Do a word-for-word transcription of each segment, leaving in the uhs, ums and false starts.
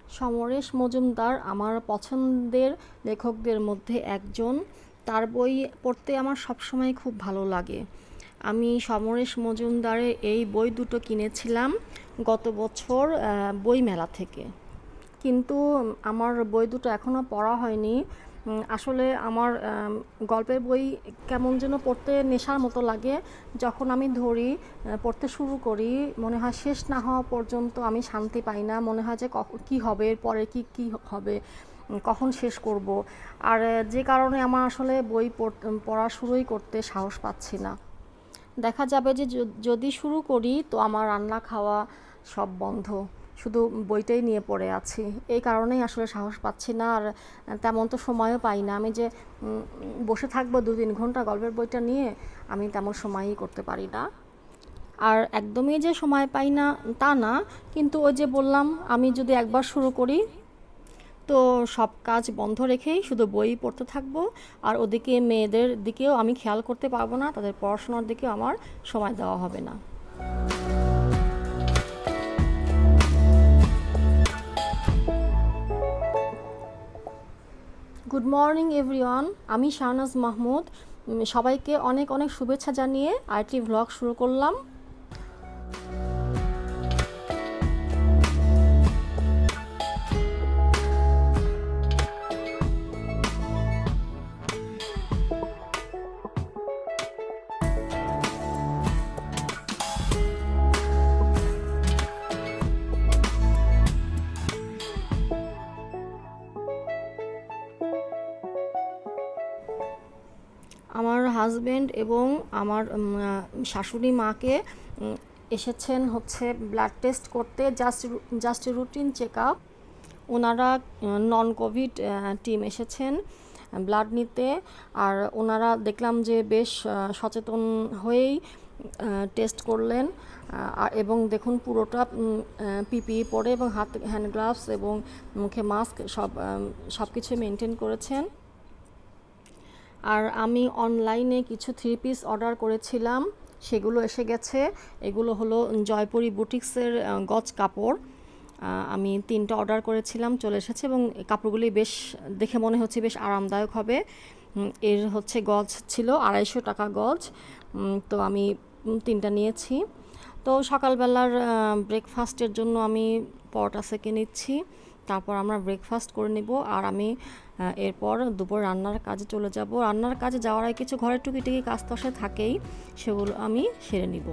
সমরেশ মজুমদার আমার পছন্দের লেখকদের মধ্যে একজন। তার বই পড়তে আমার সবসময় খুব ভালো লাগে। আমি সমরেশ মজুমদারের এই বই দুটো কিনেছিলাম গত বছর বইমেলা থেকে, কিন্তু আমার বই দুটো এখনও পড়া হয়নি। আসলে আমার গল্পের বই কেমন যেন পড়তে নেশার মতো লাগে। যখন আমি ধরি, পড়তে শুরু করি, মনে হয় শেষ না হওয়া পর্যন্ত আমি শান্তি পাই না। মনে হয় যে কখন কী হবে, পরে কি কী হবে, কখন শেষ করব। আর যে কারণে আমার আসলে বই পড়া শুরুই করতে সাহস পাচ্ছি না। দেখা যাবে যে যদি শুরু করি তো আমার রান্না খাওয়া সব বন্ধ, শুধু বইটাই নিয়ে পড়ে আছি। এই কারণেই আসলে সাহস পাচ্ছি না, আর তেমন তো সময়ও পাই না। আমি যে বসে থাকবো দু তিন ঘন্টা গল্পের বইটা নিয়ে, আমি তেমন সময়ই করতে পারি না। আর একদমই যে সময় পাই না তা না, কিন্তু ওই যে বললাম, আমি যদি একবার শুরু করি তো সব কাজ বন্ধ রেখেই শুধু বই পড়তে থাকবো, আর ওদিকে মেয়েদের দিকেও আমি খেয়াল করতে পারবো না, তাদের পড়াশোনার দিকেও আমার সময় দেওয়া হবে না। গুড মর্নিং এভরিওয়ান, আমি শাহনাজ মাহমুদ। সবাইকে অনেক অনেক শুভেচ্ছা জানিয়ে আরেকটি ভ্লগ শুরু করলাম। আমার হাজব্যান্ড এবং আমার শাশুড়ি মাকে এসেছেন হচ্ছে ব্লাড টেস্ট করতে, just just routine check up. ওনারা নন কোভিড টিম এসেছেন ব্লাড নিতে, আর ওনারা দেখলাম যে বেশ সচেতন হয়েই টেস্ট করলেন। এবং দেখুন পুরোটা পিপিই পরে এবং হাত হ্যান্ড গ্লাভস এবং মুখে মাস্ক সব সব কিছু মেনটেন করেছেন। আর আমি অনলাইনে কিছু থ্রি পিস অর্ডার করেছিলাম, সেগুলো এসে গেছে। এগুলো হলো জয়পুরি বুটিক্সের গজ কাপড়। আমি তিনটা অর্ডার করেছিলাম, চলে এসেছে এবং কাপড়গুলি বেশ দেখে মনে হচ্ছে বেশ আরামদায়ক হবে। এর হচ্ছে গজ ছিল আড়াইশো টাকা গজ, তো আমি তিনটা নিয়েছি। তো সকালবেলার ব্রেকফাস্টের জন্য আমি পরোটা সেকে নিচ্ছি, তারপর আমরা ব্রেকফাস্ট করে নেব। আর আমি এরপর দুপুর রান্নার কাজে চলে যাব। রান্নার কাজে যাওয়ার আগে কিছু ঘরের টুকিটাকি কাজ তো আসলে থাকেই, সেগুলো আমি সেরে নিব।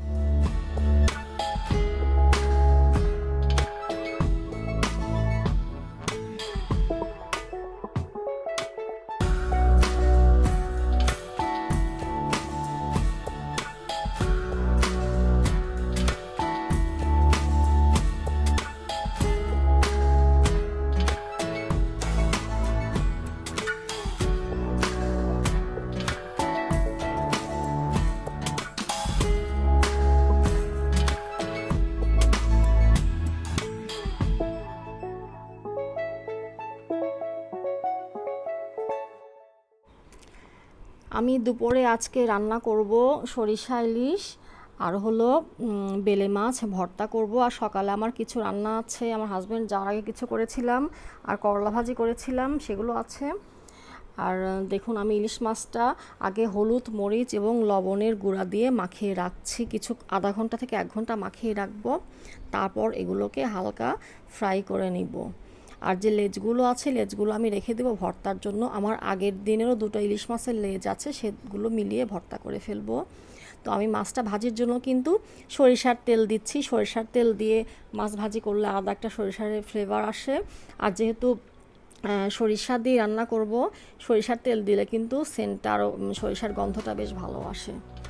আমি দুপুরে আজকে রান্না করব সরিষা ইলিশ, আর হলো বেলে মাছ ভর্তা করব। আর সকালে আমার কিছু রান্না আছে, আমার হাজব্যান্ড যাওয়ার আগে কিছু করেছিলাম, আর করলা ভাজি করেছিলাম, সেগুলো আছে। আর দেখুন আমি ইলিশ মাছটা আগে হলুদ মরিচ এবং লবণের গুঁড়া দিয়ে মাখিয়ে রাখছি, কিছু আধা ঘন্টা থেকে এক ঘন্টা মাখিয়ে রাখবো। তারপর এগুলোকে হালকা ফ্রাই করে নিব। আর যে লেজগুলো আছে, লেজগুলো আমি রেখে দেবো ভর্তার জন্য। আমার আগের দিনেরও দুটো ইলিশ মাছের লেজ আছে, সেগুলো মিলিয়ে ভর্তা করে ফেলবো। তো আমি মাছটা ভাজির জন্য কিন্তু সরিষার তেল দিচ্ছি। সরিষার তেল দিয়ে মাছ ভাজি করলে আলাদা একটা সরিষার ফ্লেভার আসে। আর যেহেতু সরিষা দিয়ে রান্না করব, সরিষার তেল দিলে কিন্তু সেন্টটা আরও, সরিষার গন্ধটা বেশ ভালো আসে।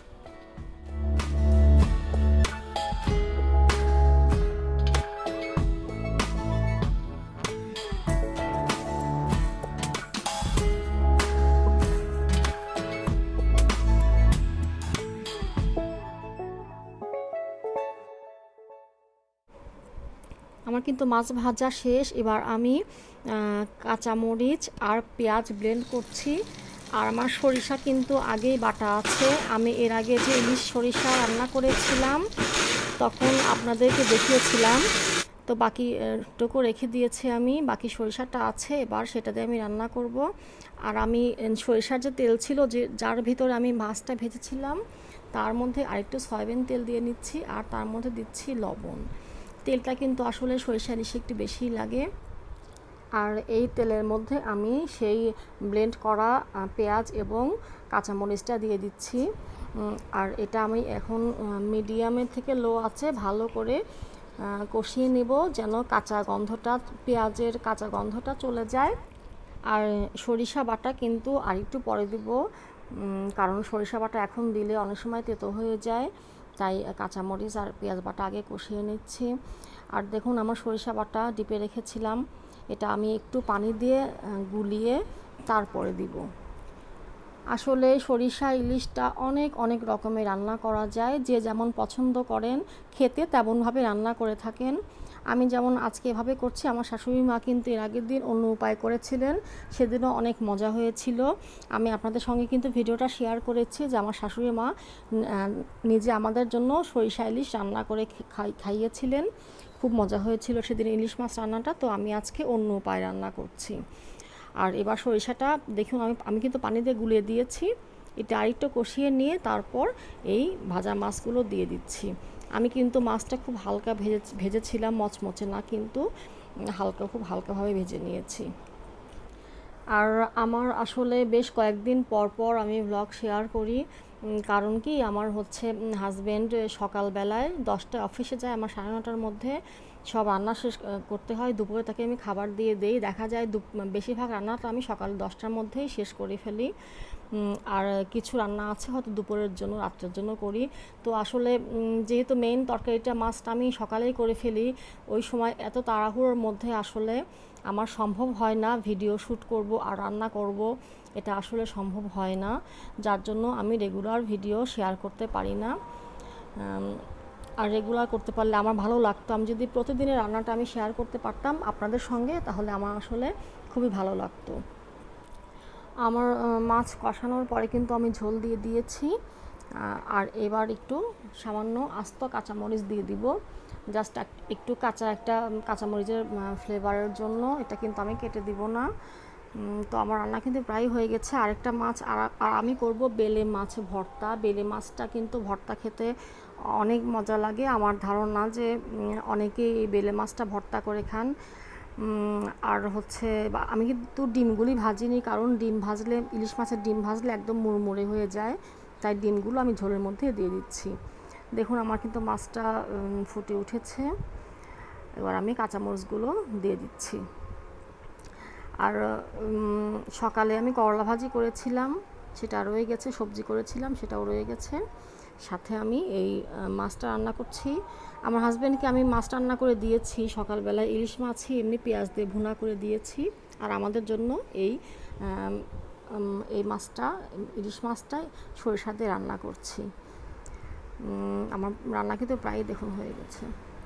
আমার কিন্তু মাছ ভাজা শেষ। এবার আমি কাঁচামরিচ আর পেঁয়াজ ব্লেন্ড করছি। আর আমার সরিষা কিন্তু আগেই বাটা আছে। আমি এর আগে যে ইলিশ সরিষা রান্না করেছিলাম তখন আপনাদেরকে দেখিয়েছিলাম। তো বাকি টুকু রেখে দিয়েছি আমি, বাকি সরিষাটা আছে, এবার সেটা দিয়ে আমি রান্না করব। আর আমি সরিষার যে তেল ছিল, যে যার ভিতরে আমি মাছটা ভেজেছিলাম, তার মধ্যে আরেকটু সয়াবিন তেল দিয়ে নিচ্ছি, আর তার মধ্যে দিচ্ছি লবণ। তেলটা কিন্তু আসলে সরিষা ইলিশে একটু বেশি লাগে। আর এই তেলের মধ্যে আমি সেই ব্লেন্ড করা পেঁয়াজ এবং কাঁচামরিচটা দিয়ে দিচ্ছি। আর এটা আমি এখন মিডিয়ামের থেকে লো আছে ভালো করে কষিয়ে নেব, যেন কাঁচা গন্ধটা, পেঁয়াজের কাঁচা গন্ধটা চলে যায়। আর সরিষা বাটা কিন্তু আর একটু পরে দিব, কারণ সরিষা বাটা এখন দিলে অনেক সময় তেতো হয়ে যায়, তাই কাঁচামরিচ আর পেঁয়াজ বাটা আগে কষিয়ে নিচ্ছি। আর দেখুন আমার সরিষা বাটা ডিপে রেখেছিলাম, এটা আমি একটু পানি দিয়ে গুলিয়ে তারপরে দিব। আসলে সরিষা ইলিশটা অনেক অনেক রকমের রান্না করা যায়, যে যেমন পছন্দ করেন খেতে তেমনভাবে রান্না করে থাকেন। আমি যেমন আজকে এভাবে করছি, আমার শাশুড়ি মা কিন্তু এর আগের দিন অন্য উপায় করেছিলেন, সেদিনও অনেক মজা হয়েছিল। আমি আপনাদের সঙ্গে কিন্তু ভিডিওটা শেয়ার করেছি যে আমার শাশুড়ি মা নিজে আমাদের জন্য সরিষা ইলিশ রান্না করে খাইয়েছিলেন, খুব মজা হয়েছিল সেদিন ইলিশ মাছ রান্নাটা। তো আমি আজকে অন্য উপায় রান্না করছি। আর এবার সরিষাটা দেখুন আমি আমি কিন্তু পানি দিয়ে গুলিয়ে দিয়েছি, এটা আরেকটু কষিয়ে নিয়ে তারপর এই ভাজা মাছগুলো দিয়ে দিচ্ছি। আমি কিন্তু মাছটা খুব হালকা ভেজে ভেজেছিলাম, মচমচে না, কিন্তু হালকা খুব হালকাভাবে ভেজে নিয়েছি। আর আমার আসলে বেশ কয়েকদিন পর পর আমি ব্লগ শেয়ার করি, কারণ কি আমার হচ্ছে হাজব্যান্ড সকালবেলায় দশটায় অফিসে যায়, আমার সাড়ে নটার মধ্যে সব রান্না শেষ করতে হয়। দুপুরে তাকে আমি খাবার দিয়ে দেই, দেখা যায় বেশিরভাগ রান্নাটা আমি সকাল দশটার মধ্যেই শেষ করে ফেলি। আর কিছু রান্না আছে হয়তো দুপুরের জন্য, রাত্রের জন্য করি। তো আসলে যেহেতু মেইন তরকারিটা মাছটা আমি সকালেই করে ফেলি, ওই সময় এত তাড়াহুড়োর মধ্যে আসলে আমার সম্ভব হয় না ভিডিও শ্যুট করব আর রান্না করব, এটা আসলে সম্ভব হয় না, যার জন্য আমি রেগুলার ভিডিও শেয়ার করতে পারি না। আর রেগুলার করতে পারলে আমার ভালো লাগতো, আমি যদি প্রতিদিনের রান্নাটা আমি শেয়ার করতে পারতাম আপনাদের সঙ্গে, তাহলে আমার আসলে খুবই ভালো লাগতো। আমার মাছ কষানোর পরে কিন্তু আমি ঝোল দিয়ে দিয়েছি, আর এবার একটু সামান্য আস্ত কাঁচামরিচ দিয়ে দিব, জাস্ট একটু কাঁচা একটা কাঁচামরিচের ফ্লেভারের জন্য, এটা কিন্তু আমি কেটে দিব না। তো আমার রান্না কিন্তু প্রায় হয়ে গেছে। আরেকটা মাছ আর আমি করব বেলে মাছ ভর্তা। বেলে মাছটা কিন্তু ভর্তা খেতে অনেক মজা লাগে, আমার ধারণা যে অনেকেই এই বেলে মাছটা ভর্তা করে খান। আর হচ্ছে আমি কিন্তু ডিমগুলি ভাজিনি, কারণ ডিম ভাজলে, ইলিশ মাছের ডিম ভাজলে একদম মুড়মুড়ে হয়ে যায়, তাই ডিমগুলো আমি ঝোলের মধ্যে দিয়ে দিচ্ছি। দেখুন আমার কিন্তু মাছটা ফুটে উঠেছে, এবার আমি কাঁচামরিচগুলো দিয়ে দিচ্ছি। আর সকালে আমি করলা ভাজি করেছিলাম, সেটা রয়ে গেছে, সবজি করেছিলাম সেটাও রয়ে গেছে, সাথে আমি এই মাছটা রান্না করছি। আমার হাজব্যান্ডকে আমি মাছ রান্না করে দিয়েছি সকালবেলায়, ইলিশ মাছই এমনি পেঁয়াজ দিয়ে ভুনা করে দিয়েছি, আর আমাদের জন্য এই এই মাছটা, ইলিশ মাছটা সরিষা দিয়ে রান্না করছি। আমার রান্না কিন্তু প্রায় দেখুন হয়ে গেছে।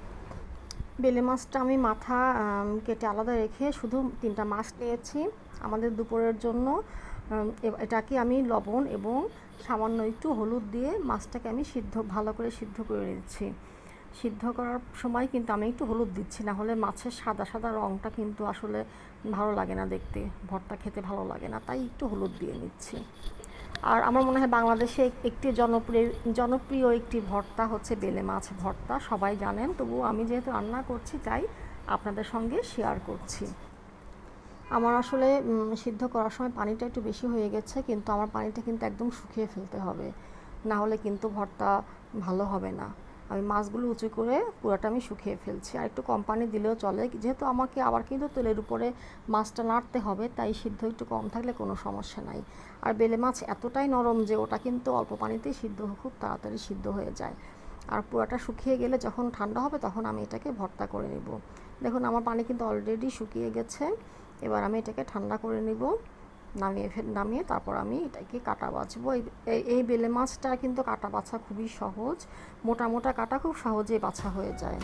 বেলে মাছটা আমি মাথা কেটে আলাদা রেখে শুধু তিনটা মাছ নিয়েছি আমাদের দুপুরের জন্য। এটাকে আমি লবণ এবং সামান্য একটু হলুদ দিয়ে মাছটাকে আমি সিদ্ধ ভালো করে সিদ্ধ করে নিচ্ছি। সিদ্ধ করার সময় কিন্তু আমি একটু হলুদ দিচ্ছি, না হলে মাছের সাদা সাদা রঙটা কিন্তু আসলে ভালো লাগে না দেখতে, ভর্তা খেতে ভালো লাগে না, তাই একটু হলুদ দিয়ে নিচ্ছি। আর আমার মনে হয় বাংলাদেশে একটি জনপ্রিয় জনপ্রিয় একটি ভর্তা হচ্ছে বেলে মাছ ভর্তা, সবাই জানেন, তবুও আমি যেহেতু রান্না করছি তাই আপনাদের সঙ্গে শেয়ার করছি। আমার আসলে সিদ্ধ করার সময় পানিটা একটু বেশি হয়ে গেছে, কিন্তু আমার পানিটা কিন্তু একদম শুকিয়ে ফেলতে হবে, না হলে কিন্তু ভর্তা ভালো হবে না। আমি মাছগুলো উঁচু করে পুরোটা আমি শুকিয়ে ফেলছি, আর একটু কম পানি দিলেও চলে, যেহেতু আমাকে আবার কিন্তু তেলের উপরে মাছটা নাড়তে হবে, তাই সিদ্ধ একটু কম থাকলে কোনো সমস্যা নাই। আর বেলে মাছ এতটাই নরম যে ওটা কিন্তু অল্প পানিতেই সিদ্ধ খুব তাড়াতাড়ি সিদ্ধ হয়ে যায়। আর পুরোটা শুকিয়ে গেলে যখন ঠান্ডা হবে তখন আমি এটাকে ভর্তা করে নেব। দেখুন আমার পানি কিন্তু অলরেডি শুকিয়ে গেছে, এবার আমি এটাকে ঠান্ডা করে নেব, নামিয়ে নামিয়ে তারপর আমি এটাকে কাটা বাছবো। এই এই বেলে মাছটা কিন্তু কাটা বাছা খুবই সহজ, মোটা মোটা কাটা খুব সহজেই বাছা হয়ে যায়।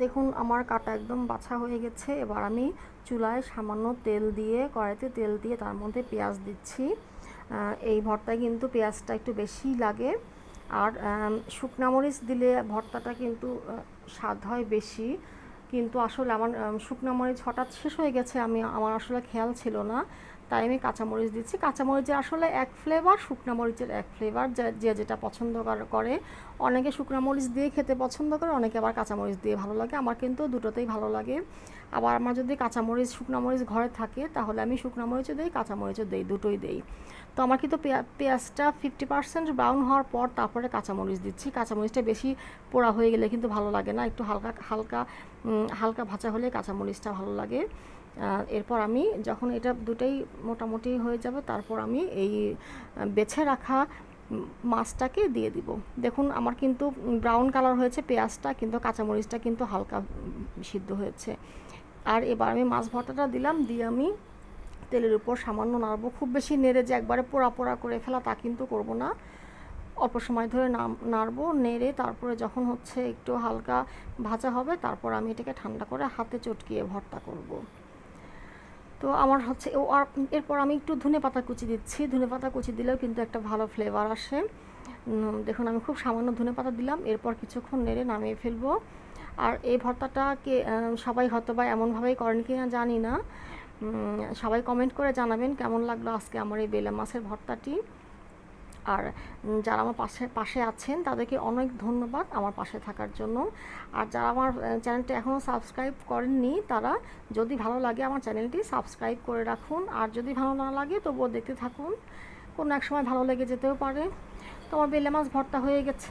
দেখুন আমার কাটা একদম বাছা হয়ে গেছে। এবার আমি চুলায় সামান্য তেল দিয়ে, কড়াইতে তেল দিয়ে তার মধ্যে পেঁয়াজ দিচ্ছি। এই ভর্তায় কিন্তু পেঁয়াজটা একটু বেশি লাগে, আর শুকনা মরিচ দিলে ভর্তাটা কিন্তু স্বাদ হয় বেশি। কিন্তু আসলে আমার শুকনা মরিচ হঠাৎ শেষ হয়ে গেছে, আমি আমার আসলে খেয়াল ছিল না, তাই আমি কাঁচামরিচ দিচ্ছি। কাঁচামরিচের আসলে এক ফ্লেভার, শুকনা মরিচের এক ফ্লেভার, যে যেটা পছন্দ করে। অনেকে শুকনা মরিচ দিয়ে খেতে পছন্দ করে, অনেকে আবার কাঁচামরিচ দিয়ে ভালো লাগে। আমার কিন্তু দুটোতেই ভালো লাগে। আবার আমার যদি কাঁচামরিচ শুকনা মরিচ ঘরে থাকে তাহলে আমি শুকনা মরিচও দিই, কাঁচামরিচও দিই, দুটোই দিই। তো আমার কিন্তু পেঁয়াজটা ফিফটি পার্সেন্ট ব্রাউন হওয়ার পর তারপরে কাঁচামরিচ দিচ্ছি। কাঁচামরিচটা বেশি পোড়া হয়ে গেলে কিন্তু ভালো লাগে না, একটু হালকা হালকা হালকা ভাজা হলে কাঁচামরিচটা ভালো লাগে। এরপর আমি যখন এটা দুটোই মোটামুটি হয়ে যাবে, তারপর আমি এই বেছে রাখা মাছটাকে দিয়ে দিব। দেখুন আমার কিন্তু ব্রাউন কালার হয়েছে পেঁয়াজটা, কিন্তু কাঁচামরিচটা কিন্তু হালকা সিদ্ধ হয়েছে। আর এবার আমি মাছ ভর্তাটা দিলাম, দিয়ে আমি তেলের উপর সামান্য নাড়বো। খুব বেশি নেড়ে যে একবারে পোড়া পোড়া করে ফেলা তা কিন্তু করব না, অল্প সময় ধরে নাড়বো। নেড়ে তারপরে যখন হচ্ছে একটু হালকা ভাজা হবে, তারপর আমি এটাকে ঠান্ডা করে হাতে চটকিয়ে ভর্তা করব। তো আমার হচ্ছে এরপর আমি একটু ধনে পাতা কুচি দিচ্ছি। ধনে পাতা কুচি দিলেও কিন্তু একটা ভালো ফ্লেভার আসে। দেখুন আমি খুব সামান্য ধনে পাতা দিলাম। এরপর কিছুক্ষণ নেড়ে নামিয়ে ফেলবো। আর এই ভর্তাটাকে সবাই হয়তো বা এমনভাবেই করেন কি না জানি না, সবাই কমেন্ট করে জানাবেন কেমন লাগলো আজকে আমার এই বেলে মাছের ভর্তাটি। আর যারা আমার পাশে পাশে আছেন তাদেরকে অনেক ধন্যবাদ আমার পাশে থাকার জন্য। আর যারা আমার চ্যানেলটি এখনও সাবস্ক্রাইব করেননি, তারা যদি ভালো লাগে আমার চ্যানেলটি সাবস্ক্রাইব করে রাখুন। আর যদি ভালো না লাগে তবুও দেখতে থাকুন, কোনো এক সময় ভালো লেগে যেতেও পারে। তো আমার বেলে মাছ ভর্তা হয়ে গেছে।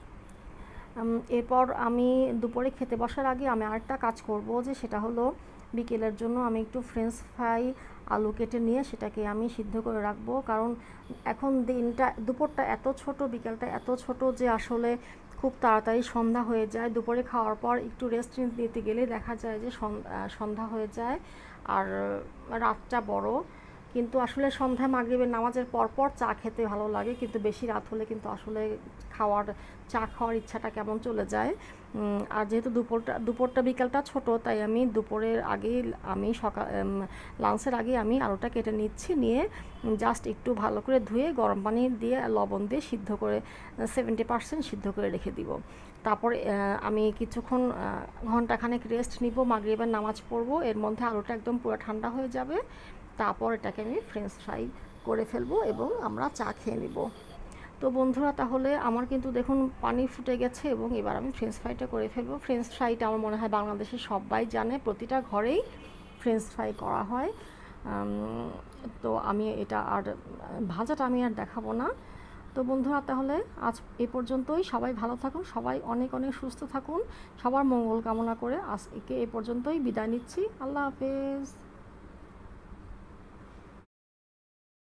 এরপর আমি দুপুরে খেতে বসার আগে আমি আরেকটা কাজ করব, যে সেটা হলো বিকেলের জন্য আমি একটু ফ্রেঞ্চ ফ্রাই আলু কেটে নিয়ে সেটাকে আমি সিদ্ধ করে রাখবো। কারণ এখন দিনটা দুপুরটা এত ছোট, বিকেলটা এত ছোট যে আসলে খুব তাড়াতাড়ি সন্ধ্যা হয়ে যায়। দুপুরে খাওয়ার পর একটু রেস্ট নিতে গেলে দেখা যায় যে সন্ধ্যা হয়ে যায় আর রাতটা বড়। কিন্তু আসলে সন্ধ্যায় মাগরিবের নামাজের পরপর চা খেতে ভালো লাগে, কিন্তু বেশি রাত হলে কিন্তু আসলে খাওয়ার চা খাওয়ার ইচ্ছাটা কেমন চলে যায়। আর যেহেতু দুপুরটা দুপুরটা বিকালটা ছোট, তাই আমি দুপুরের আগেই আমি সকাল লাঞ্চের আগে আমি আলুটা কেটে নিচ্ছি, নিয়ে জাস্ট একটু ভালো করে ধুয়ে গরম পানি দিয়ে লবণ দিয়ে সিদ্ধ করে সেভেন্টি পার্সেন্ট সিদ্ধ করে রেখে দিব। তারপর আমি কিছুক্ষণ ঘন্টাখানেক রেস্ট নিব, মাগরিবের নামাজ পড়বো। এর মধ্যে আলুটা একদম পুরো ঠান্ডা হয়ে যাবে। তারপর এটাকে আমি ফ্রেঞ্চ ফ্রাই করে ফেলবো এবং আমরা চা খেয়ে নিব। তো বন্ধুরা, তাহলে আমার কিন্তু দেখুন পানি ফুটে গেছে এবং এবার আমি ফ্রেঞ্চ ফ্রাইটা করে ফেলবো। ফ্রেঞ্চ ফ্রাইটা আমার মনে হয় বাংলাদেশের সবাই জানে, প্রতিটা ঘরেই ফ্রেঞ্চ ফ্রাই করা হয়। তো আমি এটা আর ভাজাটা আমি আর দেখাবো না। তো বন্ধুরা, তাহলে আজ এ পর্যন্তই। সবাই ভালো থাকুন, সবাই অনেক অনেক সুস্থ থাকুন, সবার মঙ্গল কামনা করে আজকে এ পর্যন্তই বিদায় নিচ্ছি। আল্লাহ হাফেজ।